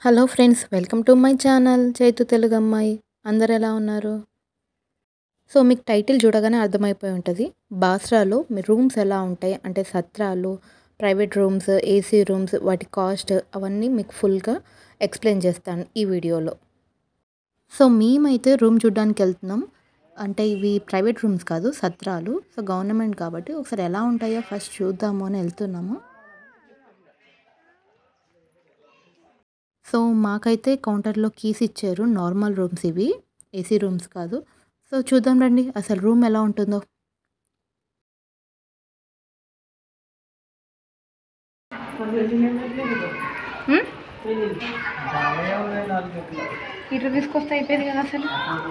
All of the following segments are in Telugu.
Hello friends, welcome to my channel Chaitu Telugu అమ్మాయి. అందరు ఎలా ఉన్నారు? సో మీకు టైటిల్ చూడగానే అర్థమైపోయి ఉంటుంది. బాస్రాలో మీ రూమ్స్ ఎలా ఉంటాయి అంటే సత్రాలు, ప్రైవేట్ రూమ్స్, ఏసీ రూమ్స్, వాటి కాస్ట్ అవన్నీ మీకు ఫుల్గా ఎక్స్ప్లెయిన్ చేస్తాను ఈ వీడియోలో. సో మేమైతే రూమ్ చూడడానికి వెళ్తున్నాం. అంటే ఇవి ప్రైవేట్ రూమ్స్ కాదు, సత్రాలు. సో గవర్నమెంట్ కాబట్టి ఒకసారి ఎలా ఉంటాయో ఫస్ట్ చూద్దాము అని వెళ్తున్నాము. సో మాకైతే కౌంటర్లో కీస్ ఇచ్చారు. నార్మల్ రూమ్స్ ఇవి, ఏసీ రూమ్స్ కాదు. సో చూద్దాం రండి అసలు రూమ్ ఎలా ఉంటుందో. ఇట్లా తీసుకొస్తే అయిపోయింది కదా అసలు.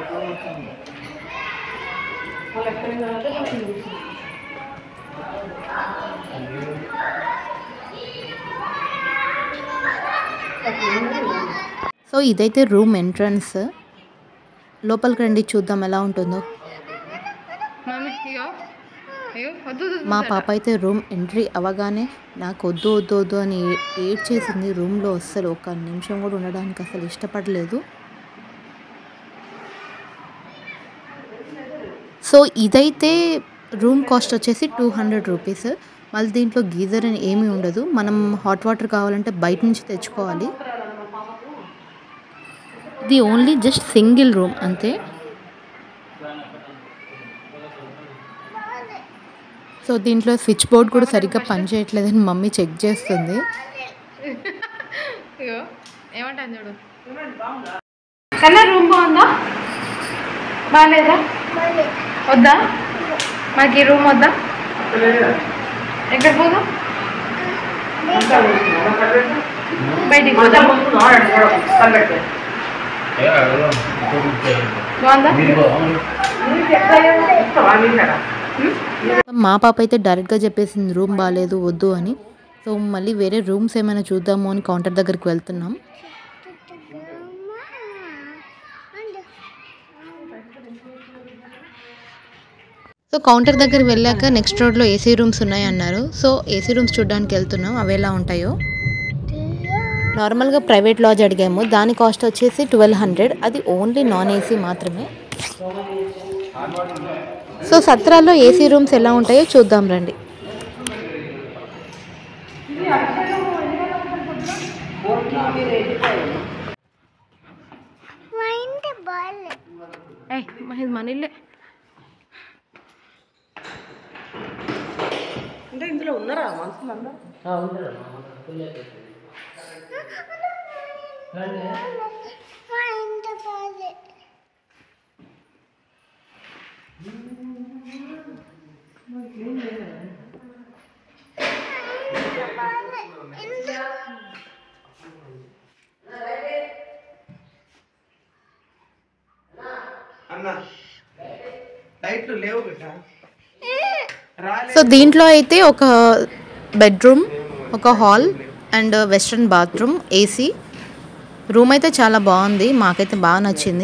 సో ఇదైతే రూమ్ ఎంట్రన్స్. లోపలికి రండి చూద్దాం ఎలా ఉంటుందో. మా పాప అయితే రూమ్ ఎంట్రీ అవ్వగానే నాకు వద్దు వద్దు వద్దు అని ఏడ్ చేసింది. రూమ్లో అస్సలు ఒక నిమిషం కూడా ఉండడానికి అసలు ఇష్టపడలేదు. సో ఇదైతే రూమ్ కాస్ట్ వచ్చేసి 200 రూపీస్. మళ్ళీ దీంట్లో గీజర్ అని ఏమీ ఉండదు. మనం హాట్ వాటర్ కావాలంటే బయట నుంచి తెచ్చుకోవాలి. ఇది ఓన్లీ జస్ట్ సింగిల్ రూమ్ అంతే. సో దీంట్లో స్విచ్ బోర్డ్ కూడా సరిగ్గా పనిచేయట్లేదని మమ్మీ చెక్ చేస్తుంది. ఏమంటాను చూడు. కన్నా రూమ్ బాగుందా బాగాలేదా? వద్దా మాకు ఈ రూమ్ వద్దా? ఎక్కడ పోదాం? బయటికి పోదాం. మా పాప అయితే డైరెక్ట్గా చెప్పేసింది రూమ్ బాగాలేదు వద్దు అని. సో మళ్ళీ వేరే రూమ్స్ ఏమైనా చూద్దాము అని కౌంటర్ దగ్గరికి వెళ్తున్నాం. సో కౌంటర్ దగ్గర వెళ్ళాక నెక్స్ట్ రోడ్లో ఏసీ రూమ్స్ ఉన్నాయి అన్నారు. సో ఏసీ రూమ్స్ చూడడానికి వెళ్తున్నాం, అవి ఎలా ఉంటాయో. నార్మల్గా ప్రైవేట్ లాడ్జ్ అడిగాము, దాని కాస్ట్ వచ్చేసి 1200. అది ఓన్లీ నాన్ ఏసీ మాత్రమే. సో సత్రాల్లో ఏసీ రూమ్స్ ఎలా ఉంటాయో చూద్దాం రండి. మనీలే అంటే ఇందులో ఉన్నారా మనుషులు అందరూ? సో దీంట్లో అయితే ఒక బెడ్రూమ్, ఒక hall and western bathroom, AC room అయితే చాలా బాగుంది. మాకైతే బాగా నచ్చింది.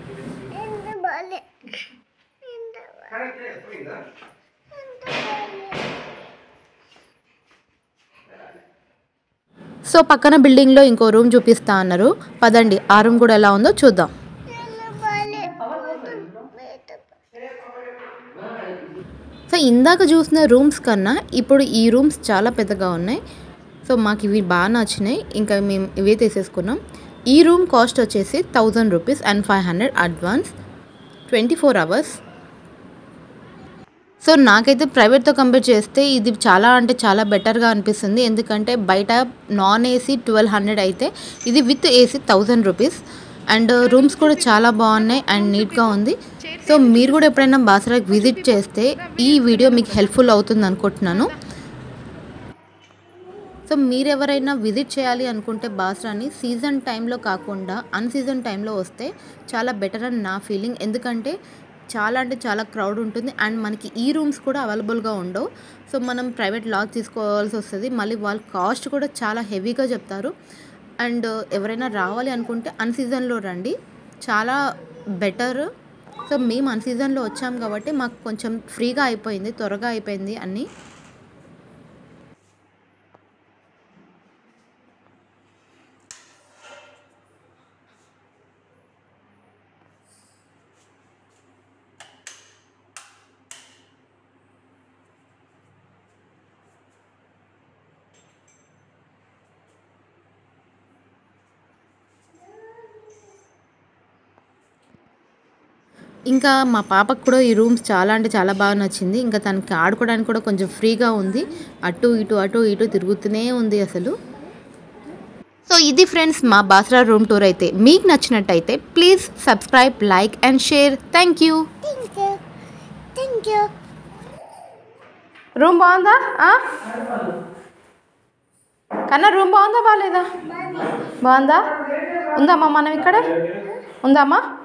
సో పక్కన బిల్డింగ్లో ఇంకో రూమ్ చూపిస్తా అన్నారు. పదండి ఆ రూమ్ కూడా ఎలా ఉందో చూద్దాం. సో ఇందాక చూసిన రూమ్స్ కన్నా ఇప్పుడు ఈ రూమ్స్ చాలా పెద్దగా ఉన్నాయి. సో మాకు ఇవి బాగా నచ్చినాయి, ఇంకా మేము ఇవే తీసేసుకున్నాం. ఈ రూమ్ కాస్ట్ వచ్చేసి 1000 rupees and 500 advance, 24 hours. So నాకైతే ప్రైవేట్తో కంపేర్ చేస్తే ఇది చాలా అంటే చాలా బెటర్గా అనిపిస్తుంది. ఎందుకంటే బయట నాన్ ఏసీ 1200 అయితే ఇది with AC 1000 rupees. And rooms కూడా చాలా బాగున్నాయి అండ్ నీట్గా ఉంది. సో మీరు కూడా ఎప్పుడైనా బాసరాకి విజిట్ చేస్తే ఈ వీడియో మీకు హెల్ప్ఫుల్ అవుతుంది అనుకుంటున్నాను. సో మీరు ఎవరైనా విజిట్ చేయాలి అనుకుంటే బాసరాని సీజన్ టైంలో కాకుండా అన్సీజన్ టైంలో వస్తే చాలా బెటర్ అని నా ఫీలింగ్. ఎందుకంటే చాలా అంటే చాలా క్రౌడ్ ఉంటుంది అండ్ మనకి ఈ రూమ్స్ కూడా అవైలబుల్గా ఉండవు. సో మనం ప్రైవేట్ లాడ్జ్ తీసుకోవాల్సి వస్తుంది. మళ్ళీ వాళ్ళ కాస్ట్ కూడా చాలా హెవీగా చెప్తారు. అండ్ ఎవరైనా రావాలి అనుకుంటే అన్సీజన్లో రండి, చాలా బెటర్. సో మేము అన్సీజన్లో వచ్చాం కాబట్టి మాకు కొంచెం ఫ్రీగా అయిపోయింది, త్వరగా అయిపోయింది అన్నీ. ఇంకా మా పాపకు కూడా ఈ రూమ్స్ చాలా అంటే చాలా బాగా నచ్చింది. ఇంకా తనకి ఆడుకోవడానికి కూడా కొంచెం ఫ్రీగా ఉంది. అటు ఇటు తిరుగుతూనే ఉంది అసలు. సో ఇది ఫ్రెండ్స్ మా బాసరా రూమ్ టూర్ అయితే. మీకు నచ్చినట్టయితే please subscribe, like and share. Thank you. Room బాగుందా కన్నా? రూమ్ బాగుందా బాగాలేదా? బాగుందా? ఉందమ్మా మనం ఇక్కడే ఉందామా?